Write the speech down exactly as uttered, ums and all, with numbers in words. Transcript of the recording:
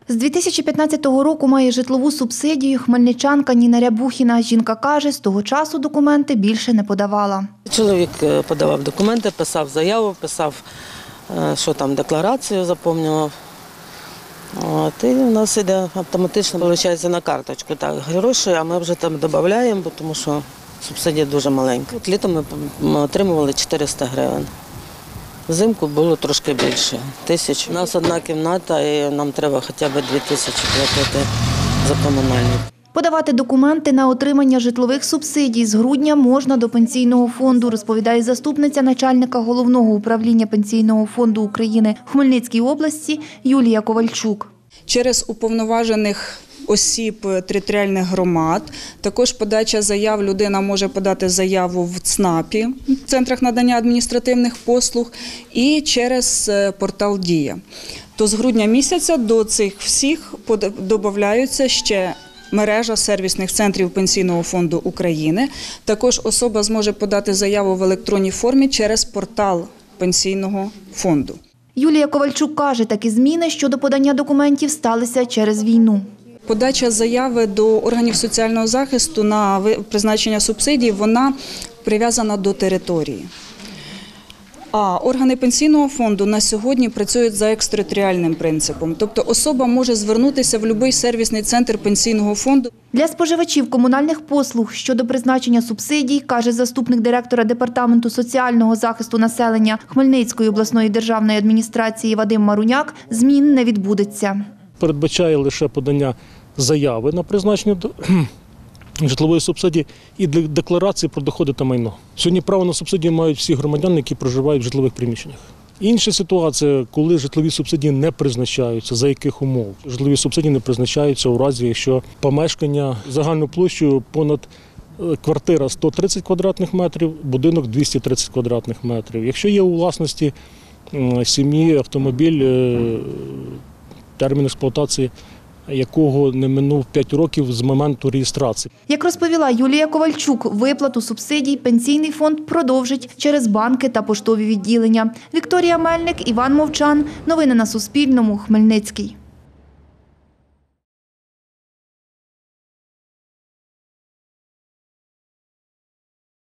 З дві тисячі п'ятнадцятого року має житлову субсидію хмельничанка Ніна Рябухіна. Жінка каже, з того часу документи більше не подавала. Чоловік подавав документи, писав заяву, писав, що там декларацію заповнював. От, і в нас йде автоматично, виходить, на карточку так, гроші, а ми вже там додаємо, тому що субсидія дуже маленька. От літом ми отримували чотириста гривень. Взимку було трошки більше, тисяч. У нас одна кімната і нам треба хоча б дві тисячі платити за комунальні. Подавати документи на отримання житлових субсидій з грудня можна до Пенсійного фонду, розповідає заступниця начальника Головного управління Пенсійного фонду України в Хмельницькій області Юлія Ковальчук. Через уповноважених осіб територіальних громад, також подача заяв, людина може подати заяву в ЦНАПі, в центрах надання адміністративних послуг, і через портал «Дія». То з грудня місяця до цих всіх додаються ще мережа сервісних центрів Пенсійного фонду України. Також особа зможе подати заяву в електронній формі через портал Пенсійного фонду. Юлія Ковальчук каже, такі зміни щодо подання документів сталися через війну. Подача заяви до органів соціального захисту на призначення субсидій, вона прив'язана до території. А органи Пенсійного фонду на сьогодні працюють за екстериторіальним принципом. Тобто особа може звернутися в будь-який сервісний центр Пенсійного фонду. Для споживачів комунальних послуг щодо призначення субсидій, каже заступник директора Департаменту соціального захисту населення Хмельницької обласної державної адміністрації Вадим Маруняк, змін не відбудеться. Передбачає лише подання заяви на призначення житлової субсидії і декларації про доходи та майно. Сьогодні право на субсидію мають всі громадяни, які проживають в житлових приміщеннях. Інша ситуація, коли житлові субсидії не призначаються, за яких умов. Житлові субсидії не призначаються у разі, якщо помешкання загальною площею понад квартира сто тридцять квадратних метрів, будинок двісті тридцять квадратних метрів. Якщо є у власності сім'ї автомобіль, термін експлуатації якого не минув п'ять років з моменту реєстрації. Як розповіла Юлія Ковальчук, виплату субсидій Пенсійний фонд продовжить через банки та поштові відділення. Вікторія Мельник, Іван Мовчан. Новини на Суспільному. Хмельницький.